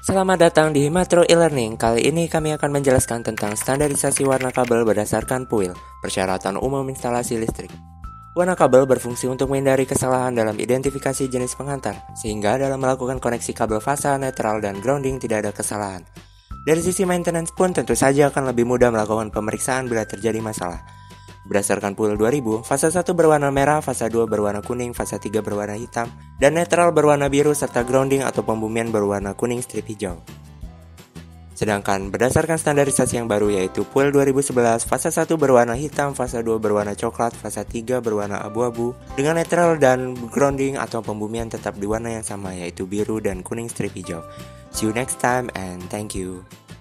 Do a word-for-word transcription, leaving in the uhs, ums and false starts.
Selamat datang di Himatro e-learning. Kali ini kami akan menjelaskan tentang standarisasi warna kabel berdasarkan P U I L, persyaratan umum instalasi listrik. Warna kabel berfungsi untuk menghindari kesalahan dalam identifikasi jenis penghantar, sehingga dalam melakukan koneksi kabel fasa, netral, dan grounding tidak ada kesalahan. Dari sisi maintenance pun tentu saja akan lebih mudah melakukan pemeriksaan bila terjadi masalah. Berdasarkan P U I L dua ribu, fasa satu berwarna merah, fasa dua berwarna kuning, fasa tiga berwarna hitam, dan netral berwarna biru serta grounding atau pembumian berwarna kuning strip hijau. Sedangkan berdasarkan standarisasi yang baru yaitu P U I L dua ribu sebelas, fasa satu berwarna hitam, fasa dua berwarna coklat, fasa tiga berwarna abu-abu, dengan netral dan grounding atau pembumian tetap di warna yang sama yaitu biru dan kuning strip hijau. See you next time and thank you.